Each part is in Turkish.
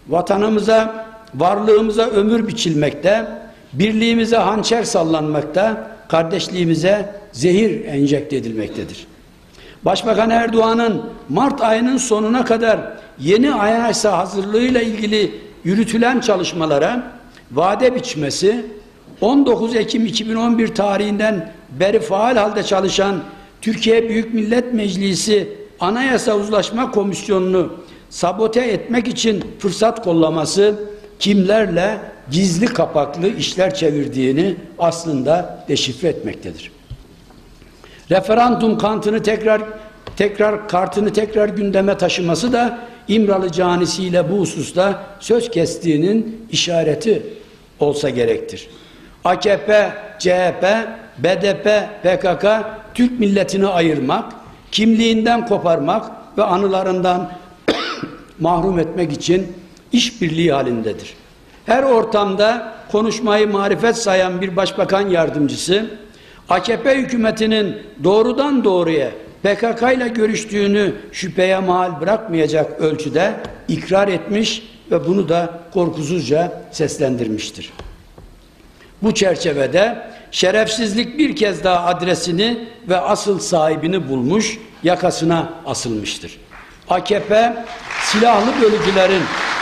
vatanımıza, varlığımıza ömür biçilmekte, birliğimize hançer sallanmakta, kardeşliğimize zehir enjekte edilmektedir. Başbakan Erdoğan'ın Mart ayının sonuna kadar yeni anayasa hazırlığıyla ilgili yürütülen çalışmalara vade biçmesi, 19 Ekim 2011 tarihinden beri faal halde çalışan Türkiye Büyük Millet Meclisi Anayasa Uzlaşma Komisyonu'nu sabote etmek için fırsat kollaması, kimlerle gizli kapaklı işler çevirdiğini aslında deşifre etmektedir. Referandum kartını tekrar gündeme taşıması da İmralı canisiyle bu hususta söz kestiğinin işareti olsa gerektir. AKP, CHP, BDP, PKK Türk milletini ayırmak, kimliğinden koparmak ve anılarından mahrum etmek için işbirliği halindedir. Her ortamda konuşmayı marifet sayan bir başbakan yardımcısı, AKP hükümetinin doğrudan doğruya PKK ile görüştüğünü şüpheye mahal bırakmayacak ölçüde ikrar etmiş ve bunu da korkusuzca seslendirmiştir. Bu çerçevede şerefsizlik bir kez daha adresini ve asıl sahibini bulmuş, yakasına asılmıştır. AKP silahlı bölücülerin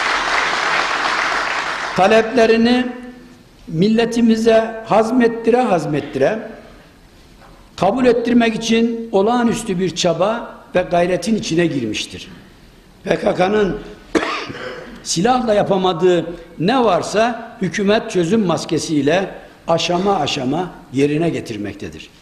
taleplerini milletimize hazmettire kabul ettirmek için olağanüstü bir çaba ve gayretin içine girmiştir. PKK'nın silahla yapamadığı ne varsa hükümet çözüm maskesiyle aşama aşama yerine getirmektedir.